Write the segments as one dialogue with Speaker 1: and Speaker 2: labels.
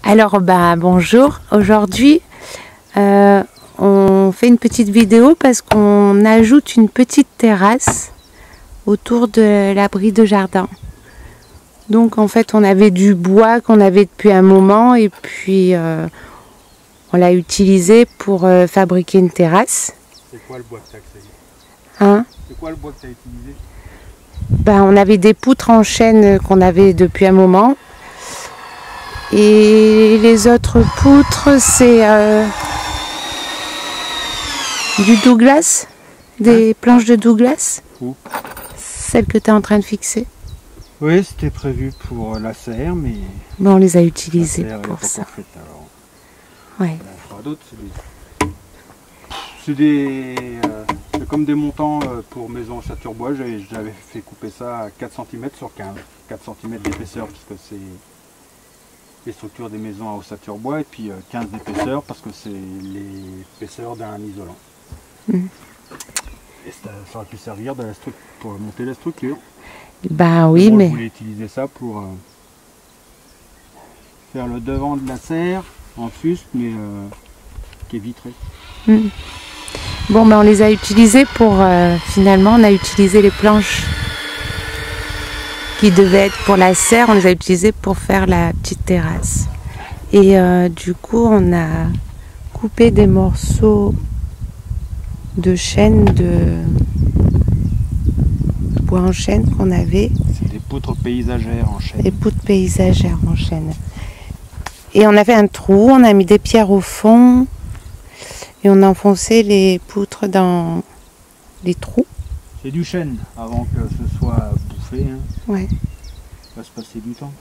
Speaker 1: Alors bonjour, aujourd'hui on fait une petite vidéo parce qu'on ajoute une petite terrasse autour de l'abri de jardin. Donc en fait on avait du bois qu'on avait depuis un moment et puis on l'a utilisé pour fabriquer une terrasse.
Speaker 2: C'est quoi le bois que tu as essayé?
Speaker 1: Hein?
Speaker 2: C'est quoi le bois que tu as utilisé?
Speaker 1: On avait des poutres en chêne qu'on avait depuis un moment. Et les autres poutres, c'est du Douglas, des planches de Douglas.
Speaker 2: Où?
Speaker 1: Celles que tu es en train de fixer.
Speaker 2: Oui, c'était prévu pour la serre, mais
Speaker 1: On les a utilisées
Speaker 2: la serre,
Speaker 1: pour
Speaker 2: elle est
Speaker 1: ça.
Speaker 2: pas encore faite, alors.
Speaker 1: Ouais.
Speaker 2: Il en fera d'autres. C'est comme des montants pour maison en châturbois. J'avais fait couper ça à 4 cm sur 15. 4 cm d'épaisseur, puisque c'est les structures des maisons à ossature-bois, et puis 15 d'épaisseur parce que c'est l'épaisseur d'un isolant. Et ça aurait pu servir pour monter la structure.
Speaker 1: Oui, mais
Speaker 2: Je voulais utiliser ça pour faire le devant de la serre en fuste, mais qui est vitré.
Speaker 1: on les a utilisées pour finalement on a utilisé les planches qui devaient être pour la serre, on les a utilisées pour faire la petite terrasse. Et du coup on a coupé des morceaux de chêne, de bois en chêne qu'on avait.
Speaker 2: C'est des poutres paysagères en chêne.
Speaker 1: Des poutres paysagères en chêne. Et on a fait un trou, on a mis des pierres au fond et on a enfoncé les poutres dans les trous.
Speaker 2: C'est du chêne avant que ce soit bouffé. Hein.
Speaker 1: Ouais.
Speaker 2: Il va se passer du temps.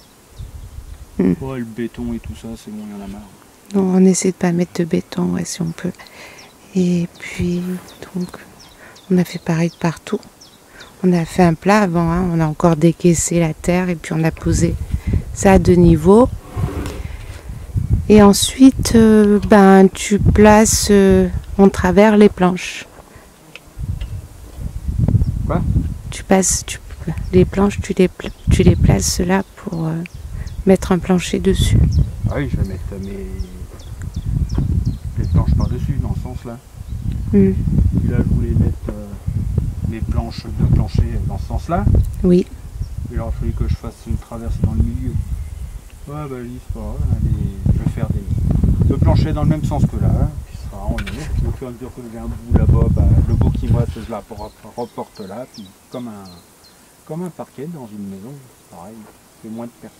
Speaker 2: Le béton et tout ça, c'est bon, il y en a marre.
Speaker 1: Donc on essaie de pas mettre de béton, ouais, si on peut. Et puis donc on a fait pareil partout. On a fait un plat avant, hein. On a encore décaissé la terre et puis on a posé ça à 2 niveaux. Et ensuite, tu places en travers les planches.
Speaker 2: Quoi?
Speaker 1: Les planches, tu les places là pour mettre un plancher dessus.
Speaker 2: Ah oui, je vais mettre les planches par-dessus, dans ce sens-là. Puis là, je voulais mettre mes planches de plancher dans ce sens-là.
Speaker 1: Oui.
Speaker 2: Et alors, il fallait que je fasse une traversée dans le milieu. Ouais, c'est pas grave. Allez, je vais faire le plancher dans le même sens que là. Puis ça sera en ligne. Au fur et à mesure que j'ai un bout là-bas, le bout qui me reste, je la reporte là. Puis comme un parquet dans une maison, pareil, c'est moins de perte.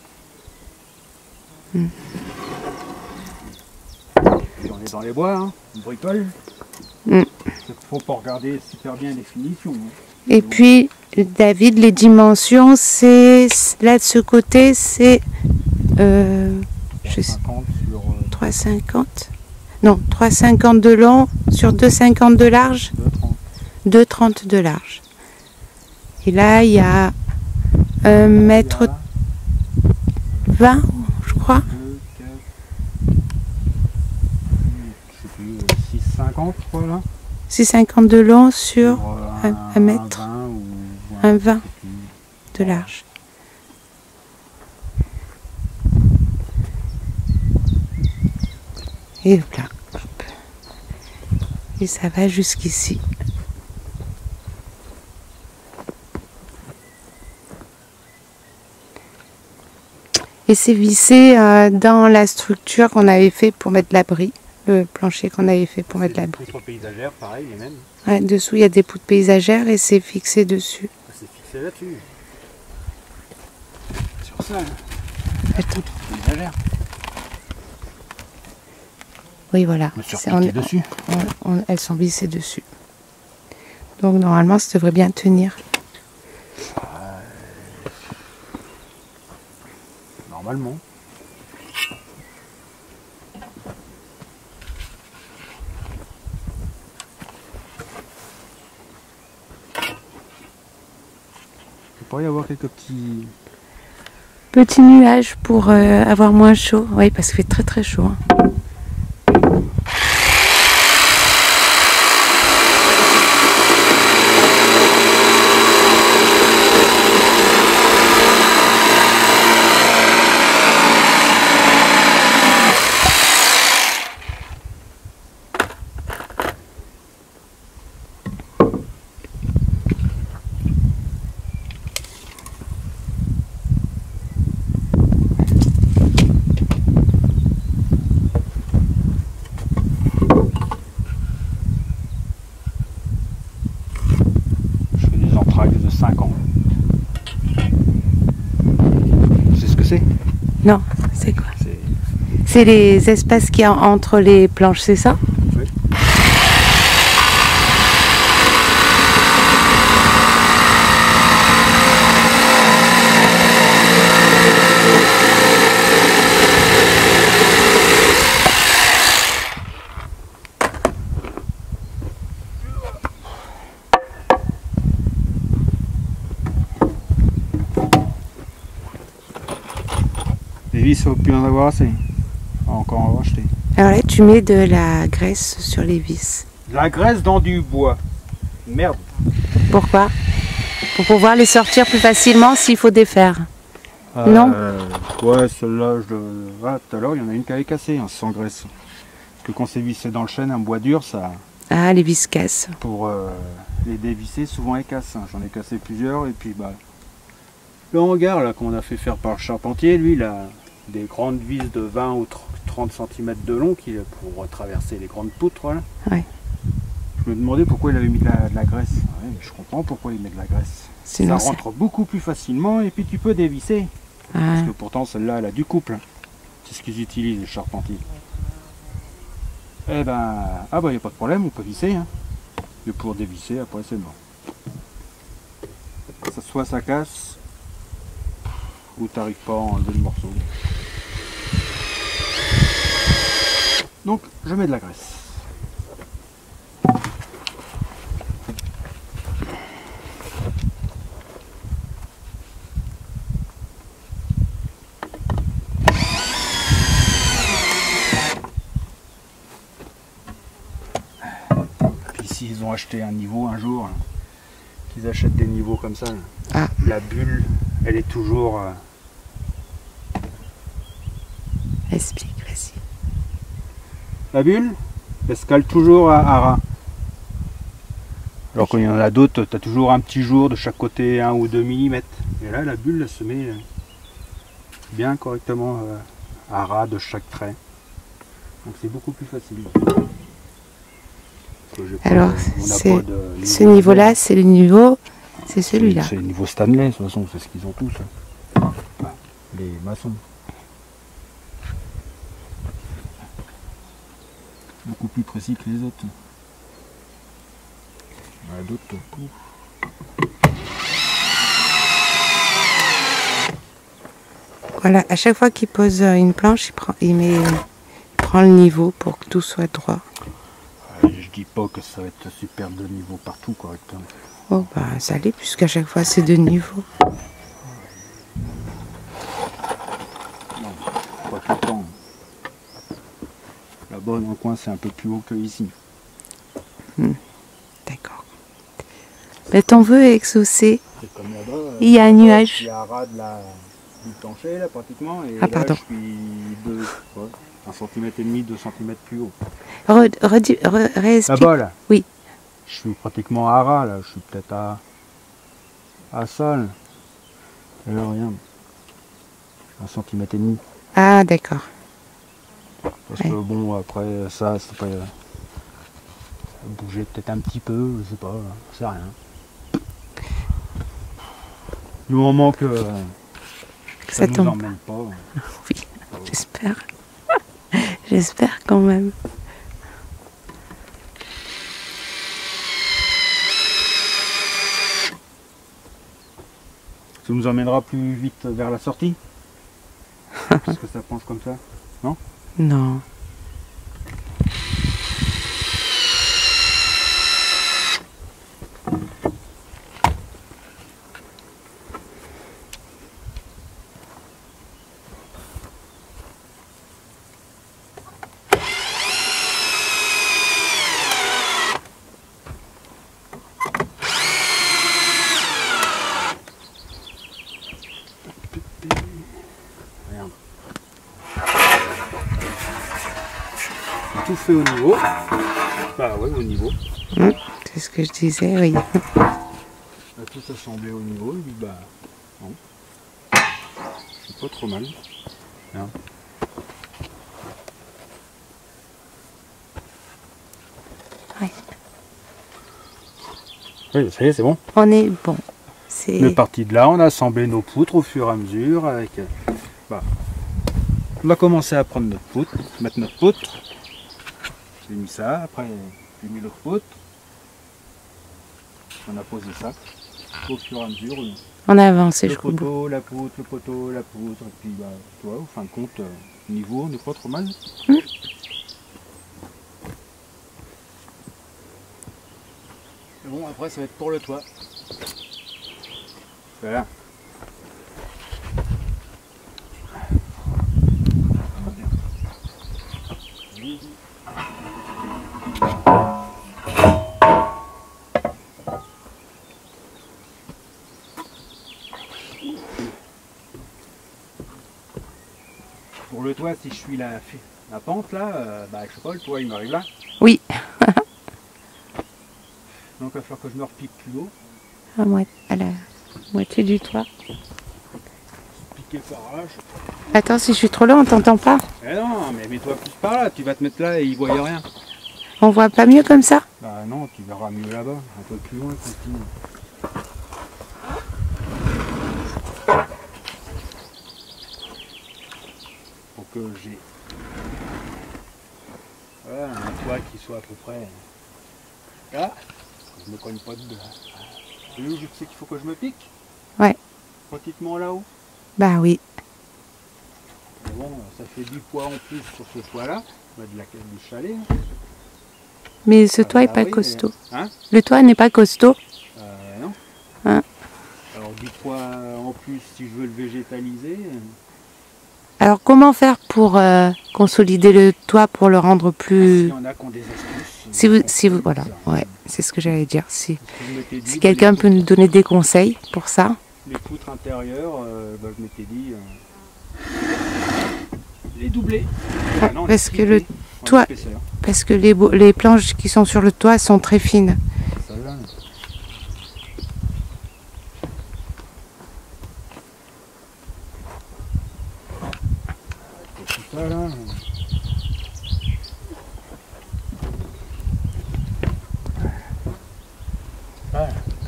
Speaker 2: Puis on est dans les bois, hein, on bricole. Il faut pas regarder super bien les finitions. Hein.
Speaker 1: Et puis, David, les dimensions, c'est là de ce côté, c'est 3,50 non, 3,50 de long sur 2,50 de large. 2,30 de large. Et là, il y a 1,20 m, je crois.
Speaker 2: 6,50 je crois là.
Speaker 1: 6,50 de long sur 1 mètre. 1,20 de large. Et voilà. Et ça va jusqu'ici. Et c'est vissé dans la structure qu'on avait fait pour mettre l'abri. Le plancher qu'on avait fait pour mettre l'abri.
Speaker 2: Poutres paysagères, pareil, les mêmes.
Speaker 1: Ouais, dessous, il y a des poutres paysagères et c'est fixé dessus.
Speaker 2: C'est fixé là-dessus. Sur ça,
Speaker 1: la
Speaker 2: poutre paysagère.
Speaker 1: Oui, voilà.
Speaker 2: Dessus.
Speaker 1: Elles sont vissées dessus. Donc normalement, ça devrait bien tenir.
Speaker 2: Normalement. Il pourrait y avoir quelques
Speaker 1: petits nuages pour avoir moins chaud. Oui, parce qu'il fait très très chaud. Hein.
Speaker 2: pousser.
Speaker 1: Non, c'est quoi?
Speaker 2: C'est...
Speaker 1: C'est les espaces qu'il y a entre les planches, c'est ça?
Speaker 2: Oui. Les vis, il ne faut plus en avoir assez. Encore en racheter.
Speaker 1: Alors là, tu mets de la graisse sur les vis.
Speaker 2: De la graisse dans du bois. Merde.
Speaker 1: Pourquoi? Pour pouvoir les sortir plus facilement s'il faut défaire. Non.
Speaker 2: Ouais, celle-là, tout à l'heure, il y en a une qui avait cassé, hein, sans graisse. Parce que quand c'est vissé dans le chêne, un bois dur, ça...
Speaker 1: Ah, les vis cassent.
Speaker 2: Pour les dévisser, souvent elles cassent. Hein. J'en ai cassé plusieurs, et puis bah... Le hangar, là, qu'on a fait faire par le charpentier, lui, il a des grandes vis de 20 ou 30 cm de long pour traverser les grandes poutres, là.
Speaker 1: Ouais.
Speaker 2: Je me demandais pourquoi il avait mis de la graisse. Ouais, mais je comprends pourquoi il met de la graisse.
Speaker 1: Sinon,
Speaker 2: ça rentre beaucoup plus facilement et puis tu peux dévisser.
Speaker 1: Ah.
Speaker 2: Parce que pourtant celle-là elle a du couple. C'est ce qu'ils utilisent les charpentiers. Eh ben, ah bah y a pas de problème, on peut visser. Hein. Et pour dévisser, après c'est bon. Soit ça casse, ou t'arrives pas à enlever le morceau. Donc je mets de la graisse. Ils ont acheté un niveau un jour, hein, qu'ils achètent des niveaux comme ça.
Speaker 1: Ah.
Speaker 2: La bulle, elle est toujours...
Speaker 1: Explique, vas-y.
Speaker 2: La bulle, elle se cale toujours à ras. Alors qu'il y en a d'autres, tu as toujours un petit jour de chaque côté, 1 ou 2 mm. Et là, la bulle, elle se met bien correctement à ras de chaque trait. Donc c'est beaucoup plus facile.
Speaker 1: Alors, ce niveau-là, c'est le niveau, c'est celui-là.
Speaker 2: C'est le niveau Stanley, de toute façon, c'est ce qu'ils ont tous. Hein. Les maçons. Beaucoup plus précis que les autres. Il y en a d'autres.
Speaker 1: Voilà, à chaque fois qu'il pose une planche, il prend le niveau pour que tout soit droit.
Speaker 2: Je dis pas que ça va être super de niveau partout correctement.
Speaker 1: Oh bah ça l'est puisqu'à chaque fois c'est de niveau.
Speaker 2: Non, pas tout le temps. Là-bas dans le coin c'est un peu plus haut que ici.
Speaker 1: D'accord. Mais t'en veux exaucer.
Speaker 2: C'est comme là-bas.
Speaker 1: Il y a un nuage.
Speaker 2: Il y a un ras du plancher là pratiquement. Et
Speaker 1: ah pardon.
Speaker 2: Là, je suis 1,5 cm, 2 cm plus haut.
Speaker 1: Réexplique.
Speaker 2: Là-bas là.
Speaker 1: Oui.
Speaker 2: Je suis pratiquement à ras là, je suis peut-être à ça là. Et là regarde. 1,5 cm.
Speaker 1: Ah d'accord.
Speaker 2: Parce que bon après ça pas bouger peut-être un petit peu, je sais pas, c'est rien. Du moment que ça nous emmène pas.
Speaker 1: Oui, j'espère. J'espère quand même.
Speaker 2: Ça nous emmènera plus vite vers la sortie. Parce que ça penche comme ça, non?
Speaker 1: Non.
Speaker 2: Tout fait au niveau. Bah ouais, au niveau.
Speaker 1: C'est ce que je disais, oui.
Speaker 2: On a tout assemblé au niveau, et puis bah non. C'est pas trop mal. Hein.
Speaker 1: Ouais.
Speaker 2: Oui, ça y est, c'est bon.
Speaker 1: On est bon.
Speaker 2: On est parti de là, on a assemblé nos poutres au fur et à mesure avec Bah, on va commencer à prendre notre poutre, mettre notre poutre. J'ai mis ça, après j'ai mis l'autre poutre. On a posé ça. Au fur et à mesure,
Speaker 1: On avance
Speaker 2: le
Speaker 1: jusqu'au bout.
Speaker 2: poteau, la poutre, le poteau, la poutre, et puis bah, toi, au fin de compte, niveau, on n'est pas trop mal. Et bon, après, ça va être pour le toit. Voilà. Pour le toit, si je suis la pente là, bah, je sais pas, le toit il m'arrive là.
Speaker 1: Oui,
Speaker 2: Donc il va falloir que je me repique plus haut.
Speaker 1: à la moitié du toit.
Speaker 2: Piquer par là.
Speaker 1: Attends, si je suis trop loin, on t'entend pas.
Speaker 2: Eh non, mais mets-toi plus par là, tu vas te mettre là et ils voient rien.
Speaker 1: On voit pas mieux comme ça?
Speaker 2: Bah non, tu verras mieux là-bas, un peu plus loin, continue. Pour que j'ai voilà, un toit qui soit à peu près là, que je me cogne pas dedans. Et où je sais qu'il faut que je me pique?
Speaker 1: Ouais.
Speaker 2: Pratiquement là-haut.
Speaker 1: Bah oui.
Speaker 2: Mais bon, ça fait 10 poids en plus sur ce toit-là, du chalet.
Speaker 1: Mais ce toit est
Speaker 2: bah
Speaker 1: pas
Speaker 2: oui,
Speaker 1: costaud.
Speaker 2: Hein?
Speaker 1: Le toit n'est pas costaud.
Speaker 2: Non.
Speaker 1: Hein?
Speaker 2: Alors 10 poids en plus si je veux le végétaliser.
Speaker 1: Alors comment faire pour consolider le toit pour le rendre
Speaker 2: Il
Speaker 1: plus...
Speaker 2: y en a qui ont des astuces.
Speaker 1: Si vous, voilà, ouais, c'est ce que j'allais dire. Si
Speaker 2: Je m'étais dit,
Speaker 1: quelqu'un peut nous donner des conseils pour ça.
Speaker 2: Les poutres intérieures, bah, je m'étais dit les doubler.
Speaker 1: Ouais,
Speaker 2: Non,
Speaker 1: parce
Speaker 2: les
Speaker 1: que le
Speaker 2: tripler en
Speaker 1: toit-
Speaker 2: épaisseur.
Speaker 1: Parce que les planches qui sont sur le toit sont très fines.
Speaker 2: Ça, là. Et tout ça là. Ouais.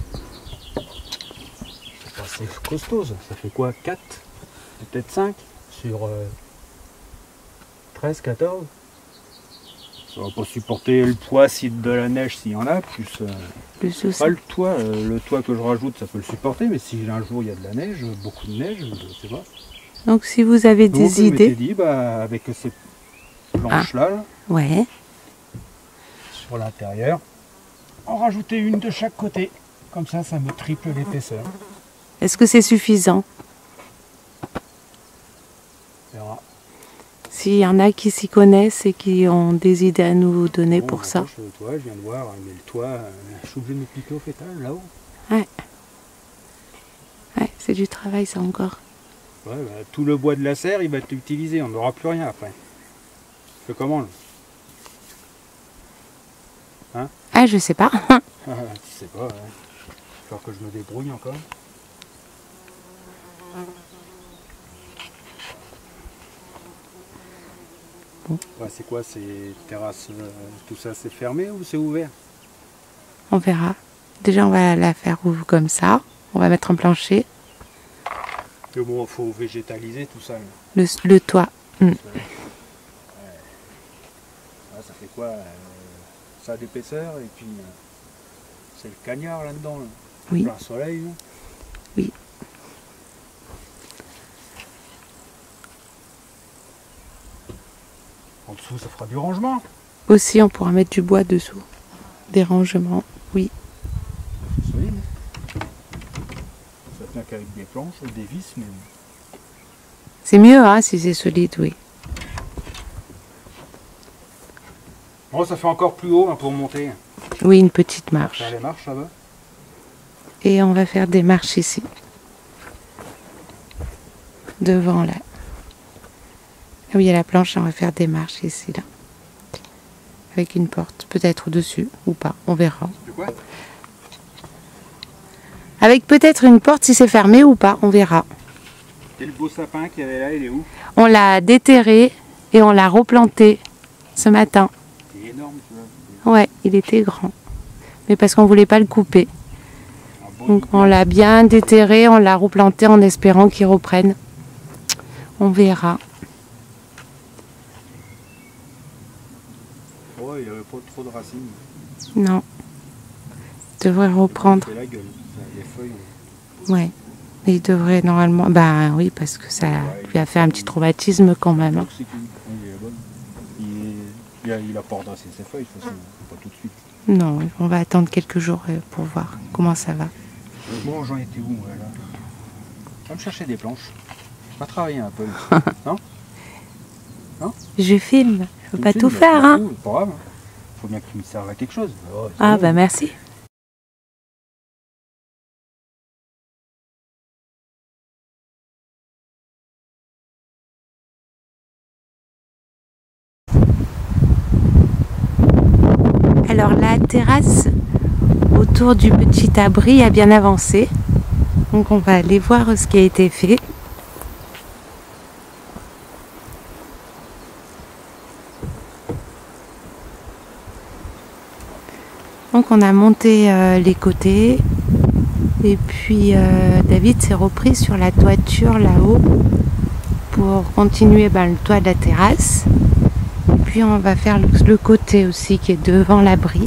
Speaker 2: C'est costaud ça. Ça fait quoi? 4? Peut-être 5 sur 13, 14? Ça va pas supporter le poids de la neige s'il y en a, plus
Speaker 1: Le sous-
Speaker 2: pas le toit que je rajoute ça peut le supporter, mais si un jour il y a de la neige, beaucoup de neige, je sais pas.
Speaker 1: Donc si vous avez
Speaker 2: Donc
Speaker 1: des
Speaker 2: je m'étais
Speaker 1: idées,
Speaker 2: dit bah avec cette planche là,
Speaker 1: ouais,
Speaker 2: sur l'intérieur, en rajouter une de chaque côté. Comme ça me triple l'épaisseur.
Speaker 1: est-ce que c'est suffisant?
Speaker 2: On verra.
Speaker 1: S'il y en a qui s'y connaissent et qui ont des idées à nous donner
Speaker 2: Bon,
Speaker 1: pour ça.
Speaker 2: après, le toit, je viens de voir, mais le toit, je suis obligé de me piquer au fétal là-haut.
Speaker 1: Ouais, c'est du travail ça encore.
Speaker 2: Ouais, bah, tout le bois de la serre, il va être utilisé, on n'aura plus rien après. C'est comment là?
Speaker 1: Ah, je sais pas.
Speaker 2: Tu sais pas, ouais. Il va falloir que je me débrouille encore.
Speaker 1: Bon.
Speaker 2: Ouais, c'est quoi ces terrasses, tout ça c'est fermé ou c'est ouvert?
Speaker 1: On verra. Déjà, on va la faire ouvre comme ça. On va mettre un plancher.
Speaker 2: Mais bon, il faut végétaliser tout ça. Là.
Speaker 1: Le toit.
Speaker 2: Ouais. Ah, ça fait quoi ça d'épaisseur et puis c'est le cagnard là-dedans. Là.
Speaker 1: Oui.
Speaker 2: Plein soleil. Là.
Speaker 1: Oui.
Speaker 2: En dessous, ça fera du rangement.
Speaker 1: Aussi, on pourra mettre du bois dessous. Des rangements, oui.
Speaker 2: C'est solide. Ça tient qu'avec des planches, des vis, mais...
Speaker 1: C'est mieux, hein, si c'est solide, oui.
Speaker 2: Bon, ça fait encore plus haut hein, pour monter.
Speaker 1: Oui, une petite
Speaker 2: On va
Speaker 1: marche.
Speaker 2: faire les marches là-bas.
Speaker 1: Et on va faire des marches ici. Devant, là. Ah oui, il y a la planche, on va faire des marches ici, là. Avec une porte, peut-être au-dessus, ou pas, on verra.
Speaker 2: C'est quoi?
Speaker 1: Avec peut-être une porte si c'est fermé ou pas, on verra.
Speaker 2: Et le beau sapin qu'il y avait là, il est où?
Speaker 1: On l'a déterré et on l'a replanté ce matin.
Speaker 2: Il est énorme, tu vois.
Speaker 1: Ouais, il était grand. Mais parce qu'on voulait pas le couper.
Speaker 2: Un beau
Speaker 1: Donc
Speaker 2: duc.
Speaker 1: on l'a bien déterré, on l'a replanté en espérant qu'il reprenne. On verra.
Speaker 2: Oh, il n'y avait pas trop de racines.
Speaker 1: Non. Il devrait reprendre.
Speaker 2: C'est la gueule, les feuilles.
Speaker 1: Ouais. Il devrait normalement. Ben oui, parce que ça lui a fait un petit traumatisme quand même. Hein.
Speaker 2: Il a pas redressé ses feuilles, de toute façon, pas tout de suite.
Speaker 1: Non, on va attendre quelques jours pour voir comment ça va.
Speaker 2: Bon, j'en étais où, moi, là? Va me chercher des planches. Va travailler un peu. Non? Non?
Speaker 1: Je filme. Je peux pas tout faire, hein.
Speaker 2: C'est pas grave. Faut bien que tu me serves à quelque chose. Oh,
Speaker 1: Ah, bah merci. Alors la terrasse autour du petit abri a bien avancé. Donc on va aller voir ce qui a été fait. Donc on a monté les côtés et puis David s'est repris sur la toiture là-haut pour continuer le toit de la terrasse. Et puis on va faire le côté aussi qui est devant l'abri.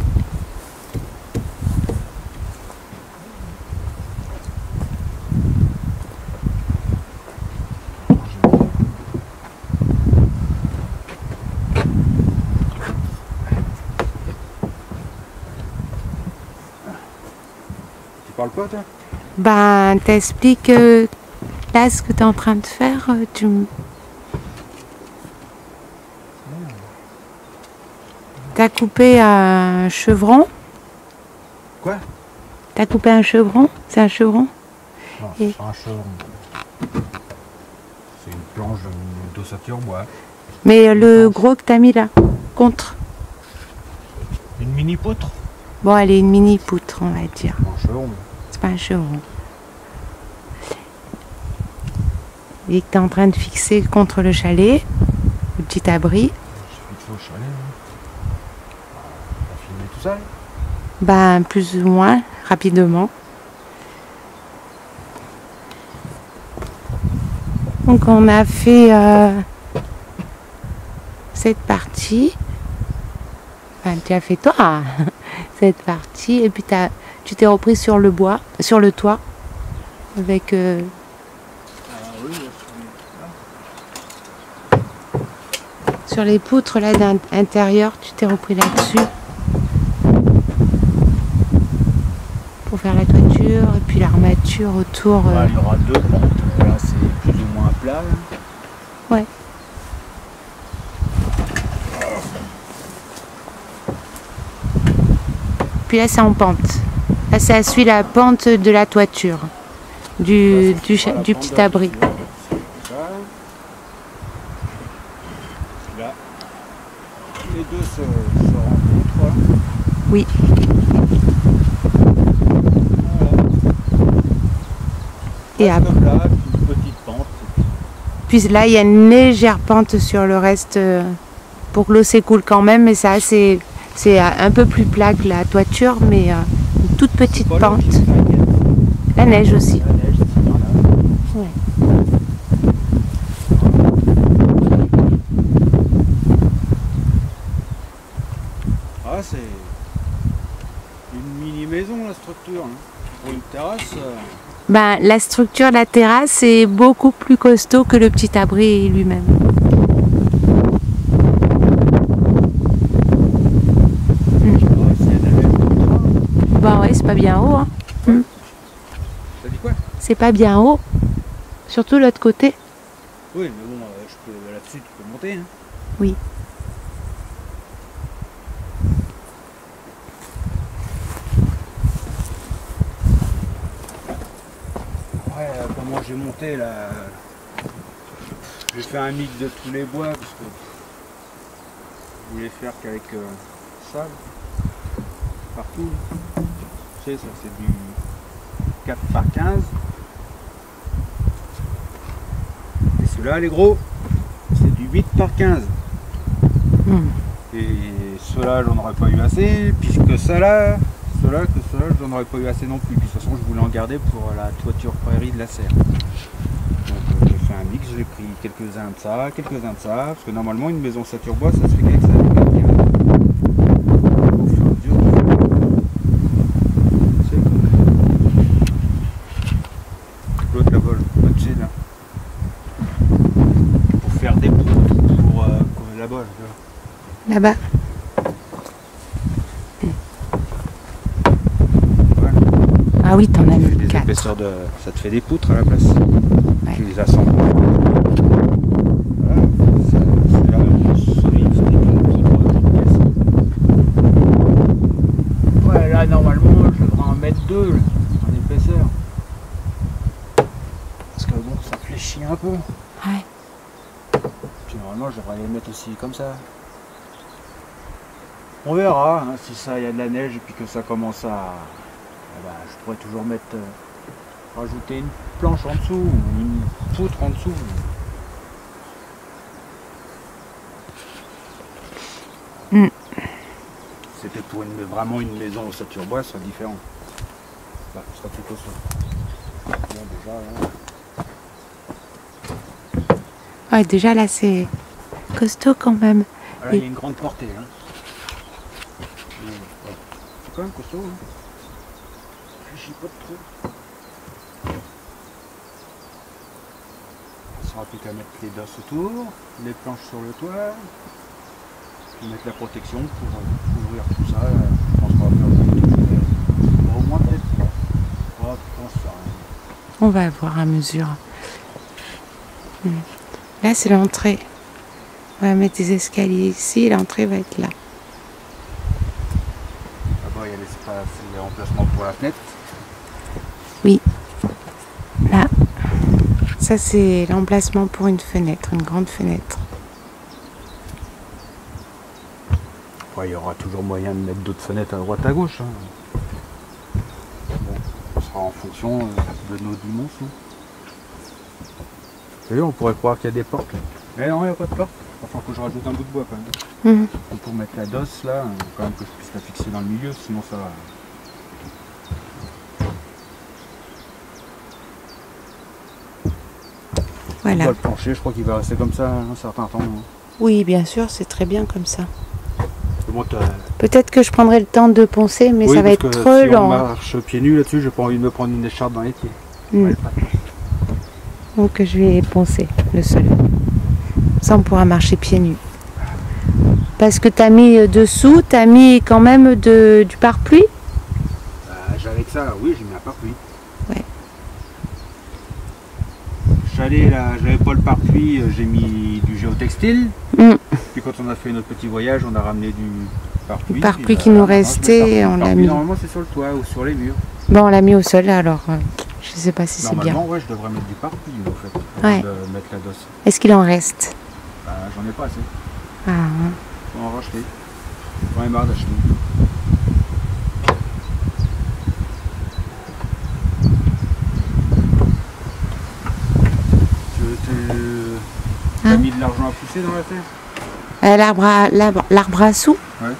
Speaker 2: Tu parles pas, toi?
Speaker 1: Ben, t'expliques là ce que tu es en train de faire. T'as coupé un chevron.
Speaker 2: Quoi?
Speaker 1: T'as coupé un chevron? C'est un chevron?
Speaker 2: Non,
Speaker 1: Et-
Speaker 2: c'est un chevron. C'est une planche d'ossature bois.
Speaker 1: Mais le gros que t'as mis là, contre.
Speaker 2: Une mini poutre?
Speaker 1: Bon, elle est une mini poutre, on va dire.
Speaker 2: Un chevron.
Speaker 1: C'est pas un chevron. Et que t'es en train de fixer contre le chalet, le petit abri.
Speaker 2: Je suis au chalet. On va filmer tout ça.
Speaker 1: Ben, plus ou moins, rapidement. Donc on a fait cette partie. Enfin, tu as fait toi cette partie. Et puis tu t'es repris sur le bois, sur le toit. Avec sur les poutres là d'intérieur, tu t'es repris là-dessus. Pour faire la toiture et puis l'armature autour.
Speaker 2: Il y aura deux pentes. Là, c'est plus ou moins plat.
Speaker 1: Ouais. Puis là, c'est en pente. Là, ça suit la pente de la toiture du petit abri.
Speaker 2: Là, les deux se rencontrent.
Speaker 1: Oui. Et après.
Speaker 2: Comme là, une petite pente.
Speaker 1: Puis là, il y a une légère pente sur le reste pour que l'eau s'écoule quand même, mais ça, c'est un peu plus plat que la toiture, mais une toute petite pente. La neige aussi.
Speaker 2: La neige, c'est bien là.
Speaker 1: Ouais.
Speaker 2: Ah, c'est une mini maison la structure. Hein. Pour une terrasse.
Speaker 1: Ben, la structure de la terrasse est beaucoup plus costaud que le petit abri lui-même. Bah ouais, c'est pas bien haut. Hein.
Speaker 2: T'as dit quoi?
Speaker 1: C'est pas bien haut. Surtout l'autre côté.
Speaker 2: Oui, mais bon, là-dessus tu peux monter. Hein.
Speaker 1: Oui.
Speaker 2: Ouais, comment j'ai monté là. J'ai fait un mix de tous les bois parce que je voulais faire qu'avec ça partout. Tu sais, ça c'est du 4 par 15. Et ceux-là, les gros, c'est du 8 par 15. Et ceux-là, j'en aurais pas eu assez, puisque ceux-là, j'en aurais pas eu assez non plus. Puis, de toute façon, je voulais en garder pour la toiture prairie de la serre. Donc, j'ai fait fait un mix, j'ai pris quelques-uns de ça, parce que normalement une maison Saturbois ça se fait qu'avec ça. Au fur et à mesure, l'autre là-bas, là, pour faire des poutres, pour là-bas.
Speaker 1: Là-bas. Ah oui, t'en as mis
Speaker 2: Des
Speaker 1: 4.
Speaker 2: épaisseurs de... Ça te fait des poutres à la place.
Speaker 1: Ouais.
Speaker 2: Tu les assembles. Voilà, c'est la même chose. Solide, c'est des pièces. Ouais, là normalement je devrais en mettre 2 là, en épaisseur. Parce que bon, ça fléchit un peu.
Speaker 1: Ouais.
Speaker 2: Puis normalement je devrais les mettre aussi comme ça. On verra hein, si ça y a de la neige et puis que ça commence à... je pourrais toujours mettre, rajouter une planche en dessous, ou une poutre en dessous.
Speaker 1: Mm.
Speaker 2: C'était pour vraiment une maison au Saturbois, ce sera différent. Là, ce sera plutôt ça. Bon, déjà, là...
Speaker 1: Ouais, déjà là c'est costaud quand même.
Speaker 2: Là, il y a une grande portée. Hein. C'est quand même costaud. Hein. Je pas de trop. Il ne sera plus qu'à mettre les dosses autour, les planches sur le toit, puis mettre la protection pour couvrir tout ça. Je pense qu'on va faire au moins peut-être. Oh, je pense ça.
Speaker 1: On va voir à mesure. Là c'est l'entrée. On va mettre des escaliers ici, l'entrée va être là.
Speaker 2: Là-bas il y a l'espace, il y a l'emplacement pour la fenêtre.
Speaker 1: Oui. Là. Ça c'est l'emplacement pour une fenêtre, une grande fenêtre.
Speaker 2: Ouais, il y aura toujours moyen de mettre d'autres fenêtres à droite à gauche. Hein. Bon, ça sera en fonction de nos dimensions. Vous voyez, on pourrait croire qu'il y a des portes là. Mais non, il n'y a pas de porte. Il va falloir que je rajoute un bout de bois quand même. Pour mettre la dosse là, quand même que je puisse la fixer dans le milieu, sinon ça va.
Speaker 1: Voilà.
Speaker 2: Le plancher, je crois qu'il va rester comme ça un certain temps. Hein.
Speaker 1: Oui, bien sûr, c'est très bien comme ça.
Speaker 2: Bon,
Speaker 1: Peut-être que je prendrai le temps de poncer, mais
Speaker 2: oui,
Speaker 1: ça va
Speaker 2: parce
Speaker 1: être
Speaker 2: que
Speaker 1: trop
Speaker 2: si
Speaker 1: lent.
Speaker 2: on marche pieds nus là-dessus, j'ai pas envie de me prendre une écharpe dans les pieds. Ouais,
Speaker 1: Donc je vais poncer le sol. Ça on pourra marcher pieds nus. Parce que tu as mis dessous, tu as mis quand même du pare-pluie.
Speaker 2: Avec ça, oui, j'ai mis un pare-pluie.
Speaker 1: Ouais.
Speaker 2: J'allais là, j'avais pas le pare-pluie, j'ai mis du géotextile. Puis quand on a fait notre petit voyage, on a ramené du pare-pluie.
Speaker 1: Le pare-pluie qui nous restait, on l'a mis.
Speaker 2: Normalement c'est sur le toit ou sur les murs.
Speaker 1: Bon, on l'a mis au sol alors. Je sais pas si c'est bien.
Speaker 2: Normalement, ouais, je devrais mettre du pare-pluie en fait,
Speaker 1: Ouais.
Speaker 2: avant de mettre la dosse.
Speaker 1: Est-ce qu'il en reste?
Speaker 2: J'en ai pas assez.
Speaker 1: Ah, hein.
Speaker 2: Faut en racheter. J'en ai marre d'acheter. Tu as mis de l'argent à pousser dans la terre?
Speaker 1: L'arbre à sous?
Speaker 2: Ouais.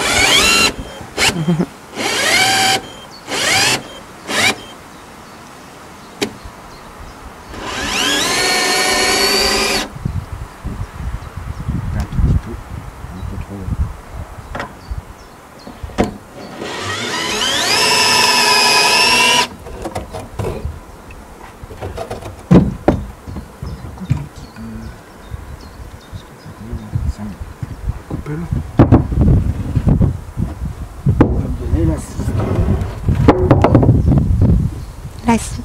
Speaker 1: Là, si.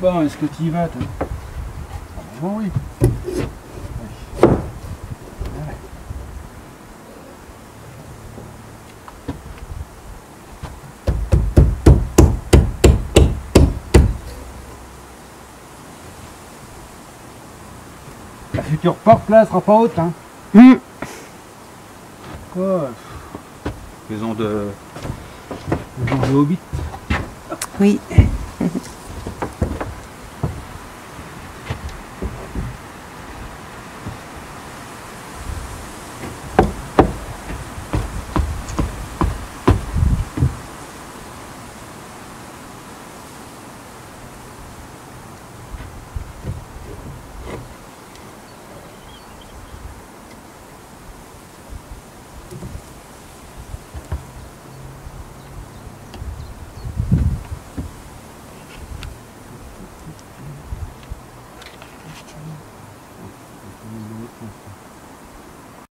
Speaker 2: Bon, est-ce que tu y vas, toi? Bon, oui. La future porte là, elle sera pas haute, hein. Quoi? Maison de Hobbit.
Speaker 1: Oui.